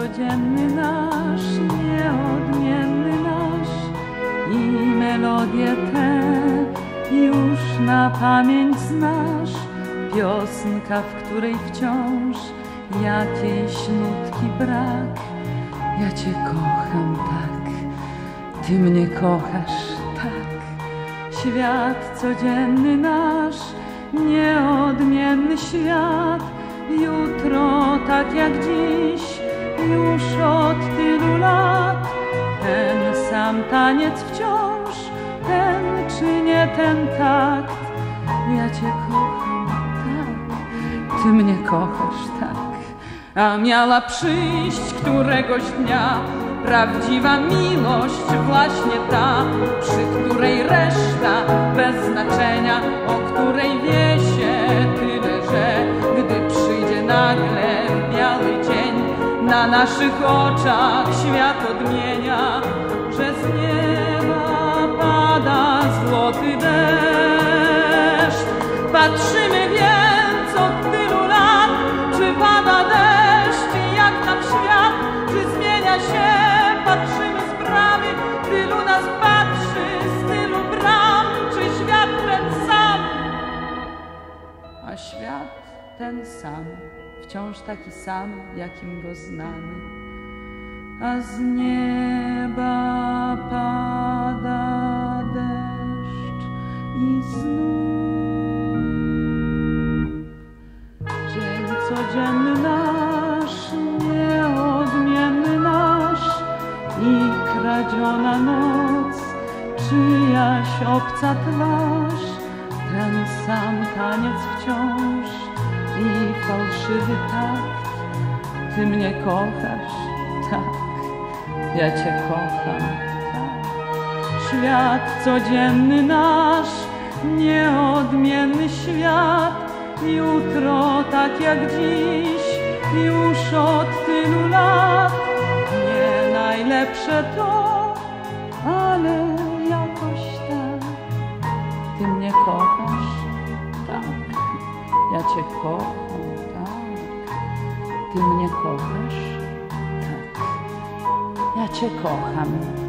codzienny nasz, nieodmienny nasz i melodię tę już na pamięć znasz. Piosenka, w której wciąż jakiejś nutki brak. Ja Cię kocham tak, Ty mnie kochasz tak. Świat codzienny nasz, nieodmienny świat. Jutro tak jak dziś, już od tylu lat. Ten sam taniec wciąż, ten czy nie ten takt. Ja Cię kocham tak, Ty mnie kochasz tak. A miała przyjść któregoś dnia prawdziwa miłość, właśnie ta, przy której reszta bez znaczenia, o której wie się tyle, że gdy przyjdzie nagle biały dzień, na naszych oczach świat odmienia, że z nieba pada złoty deszcz. Patrzymy więc od tylu lat, czy pada deszcz, jak nam świat, czy zmienia się. Patrzymy z bramy, tylu nas patrzy, z tylu bram, czy świat ten sam? A świat ten sam, wciąż taki sam, jakim go znamy. A z nieba pada deszcz i znów. Dzień codzienny nasz, nieodmienny nasz i kradziona noc, czyjaś obca twarz, ten sam taniec wciąż i fałszywy takt. Ty mnie kochasz tak, ja Cię kocham tak. Świat codzienny nasz, nieodmienny świat. Jutro tak jak dziś, już od tylu lat. Nie najlepsze to, ale jakoś tak. Ty mnie kochasz tak, ja Cię kocham tak. Ty mnie kochasz tak, ja Cię kocham.